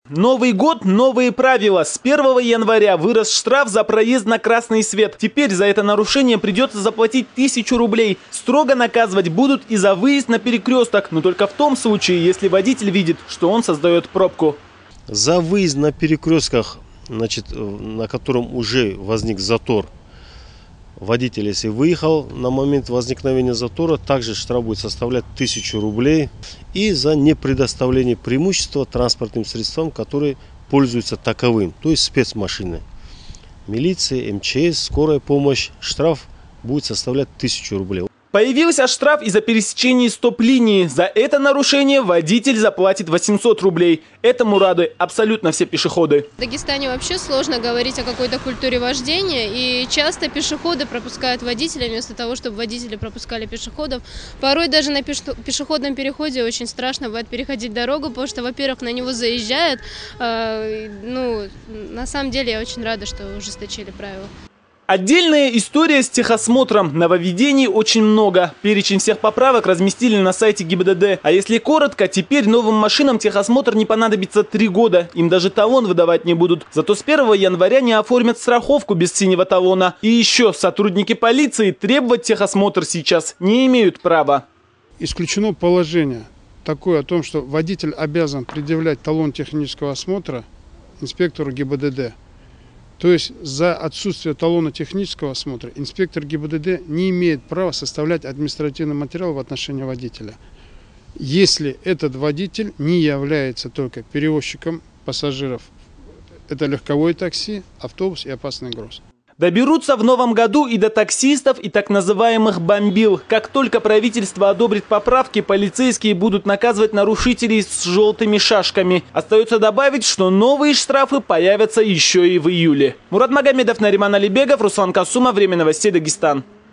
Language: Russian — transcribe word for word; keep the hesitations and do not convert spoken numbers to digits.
Новый год – новые правила. С первого января вырос штраф за проезд на красный свет. Теперь за это нарушение придется заплатить тысячу рублей. Строго наказывать будут и за выезд на перекресток, но только в том случае, если водитель видит, что он создает пробку. За выезд на перекрестках, значит, на котором уже возник затор, водитель, если выехал на момент возникновения затора, также штраф будет составлять тысячу рублей. И за непредоставление преимущества транспортным средствам, которые пользуются таковым, то есть спецмашины. Милиция, эм че эс, скорая помощь, штраф будет составлять тысячу рублей. Появился штраф из-за пересечения стоп-линии. За это нарушение водитель заплатит восемьсот рублей. Этому рады абсолютно все пешеходы. В Дагестане вообще сложно говорить о какой-то культуре вождения. И часто пешеходы пропускают водителя вместо того, чтобы водители пропускали пешеходов. Порой даже на пешеходном переходе очень страшно бывает переходить дорогу, потому что, во-первых, на него заезжают. Э, ну, на самом деле я очень рада, что ужесточили правила. Отдельная история с техосмотром. Нововведений очень много. Перечень всех поправок разместили на сайте гэ и бэ дэ дэ. А если коротко, теперь новым машинам техосмотр не понадобится три года. Им даже талон выдавать не будут. Зато с первого января не оформят страховку без синего талона. И еще сотрудники полиции требовать техосмотр сейчас не имеют права. Исключено положение такое о том, что водитель обязан предъявлять талон технического осмотра инспектору гэ и бэ дэ дэ. То есть за отсутствие талона технического осмотра инспектор гэ и бэ дэ дэ не имеет права составлять административный материал в отношении водителя, если этот водитель не является только перевозчиком пассажиров. Это легковое такси, автобус и опасный груз. Доберутся в новом году и до таксистов, и так называемых бомбил. Как только правительство одобрит поправки, полицейские будут наказывать нарушителей с желтыми шашками. Остается добавить, что новые штрафы появятся еще и в июле. Мурат Магомедов, Нариман Алибегов, Руслан Касумов. Время новостей, Дагестан.